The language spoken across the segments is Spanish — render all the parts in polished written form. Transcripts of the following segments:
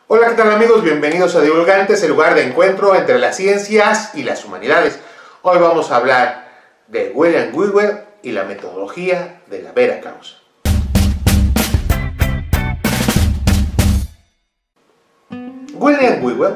Hola, ¿qué tal amigos? Bienvenidos a Divulgantes, el lugar de encuentro entre las ciencias y las humanidades. Hoy vamos a hablar de William Whewell y la metodología de la vera causa. William Whewell,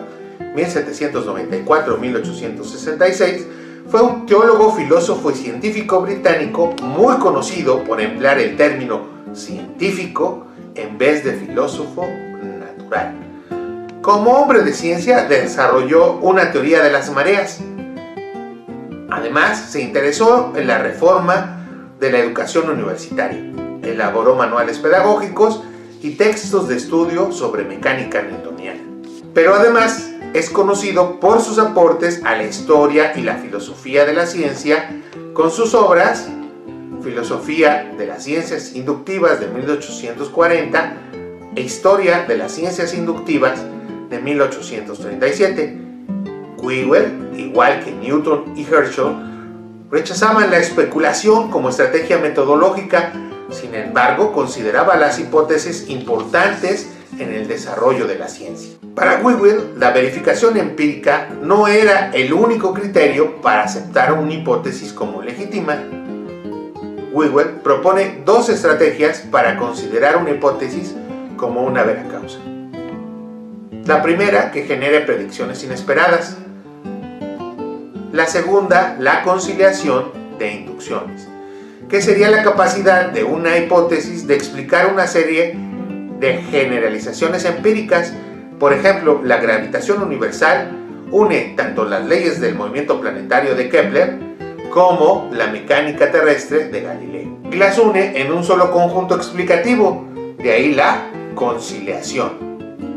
1794-1866, fue un teólogo, filósofo y científico británico muy conocido por emplear el término científico en vez de filósofo natural. Como hombre de ciencia, desarrolló una teoría de las mareas. Además, se interesó en la reforma de la educación universitaria. Elaboró manuales pedagógicos y textos de estudio sobre mecánica newtoniana. Pero además, es conocido por sus aportes a la historia y la filosofía de la ciencia con sus obras Filosofía de las Ciencias Inductivas de 1840 e Historia de las Ciencias Inductivas de 1837. Whewell, igual que Newton y Herschel, rechazaban la especulación como estrategia metodológica. Sin embargo, consideraba las hipótesis importantes en el desarrollo de la ciencia. Para Whewell, la verificación empírica no era el único criterio para aceptar una hipótesis como legítima. Whewell propone dos estrategias para considerar una hipótesis como una vera causa. La primera, que genere predicciones inesperadas. La segunda, la conciliación de inducciones, que sería la capacidad de una hipótesis de explicar una serie de generalizaciones empíricas. Por ejemplo, la gravitación universal une tanto las leyes del movimiento planetario de Kepler como la mecánica terrestre de Galileo, y las une en un solo conjunto explicativo, de ahí la conciliación.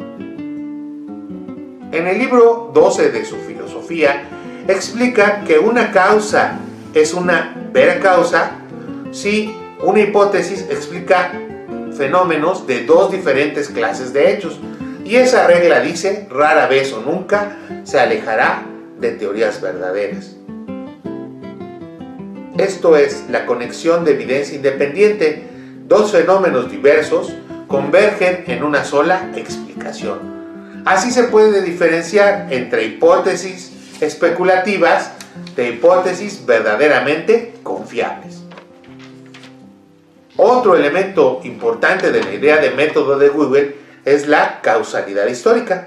En el libro 12 de su filosofía, explica que una causa es una vera causa si una hipótesis explica fenómenos de dos diferentes clases de hechos, y esa regla dice: rara vez o nunca se alejará de teorías verdaderas. Esto es la conexión de evidencia independiente. Dos fenómenos diversos convergen en una sola explicación. Así se puede diferenciar entre hipótesis especulativas de hipótesis verdaderamente confiables. Otro elemento importante de la idea de método de Whewell es la causalidad histórica.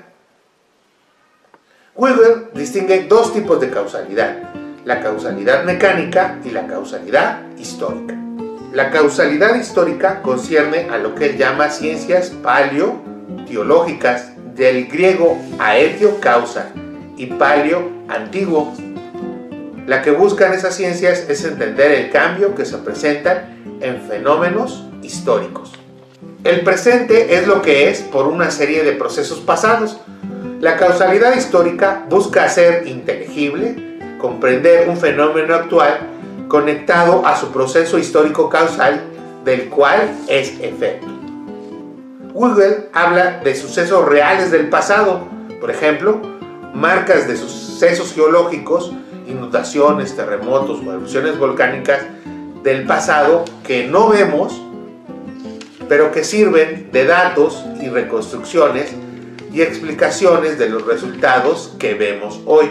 Whewell distingue dos tipos de causalidad: la causalidad mecánica y la causalidad histórica. La causalidad histórica concierne a lo que él llama ciencias paleoteológicas, del griego aetio causa y paleo antiguo. La que buscan esas ciencias es entender el cambio que se presenta en fenómenos históricos. El presente es lo que es por una serie de procesos pasados. La causalidad histórica busca hacer inteligible, comprender un fenómeno actual conectado a su proceso histórico causal, del cual es efecto. Whewell habla de sucesos reales del pasado, por ejemplo, marcas de sucesos geológicos, inundaciones, terremotos o erupciones volcánicas del pasado que no vemos, pero que sirven de datos y reconstrucciones y explicaciones de los resultados que vemos hoy.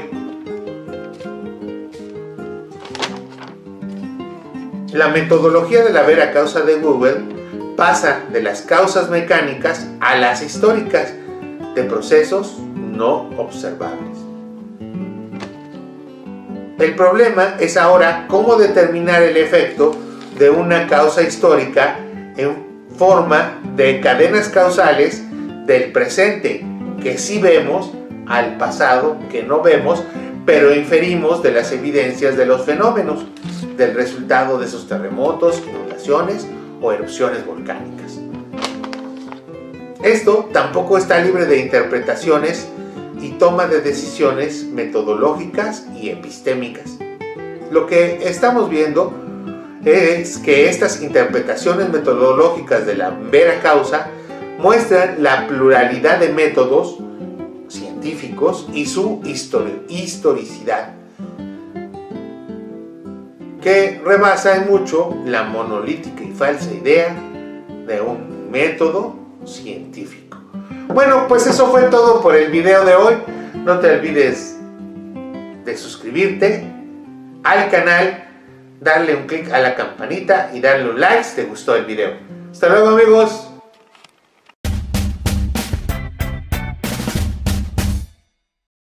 La metodología de la vera causa de Whewell pasa de las causas mecánicas a las históricas, de procesos no observables. El problema es ahora cómo determinar el efecto de una causa histórica en forma de cadenas causales del presente que sí vemos al pasado que no vemos, pero inferimos de las evidencias de los fenómenos, del resultado de esos terremotos, inundaciones o erupciones volcánicas. Esto tampoco está libre de interpretaciones y toma de decisiones metodológicas y epistémicas. Lo que estamos viendo es que estas interpretaciones metodológicas de la vera causa muestran la pluralidad de métodos científicos y su historicidad, que rebasa en mucho la monolítica y falsa idea de un método científico. Bueno, pues eso fue todo por el video de hoy. No te olvides de suscribirte al canal, darle un clic a la campanita y darle un like si te gustó el video. Hasta luego, amigos.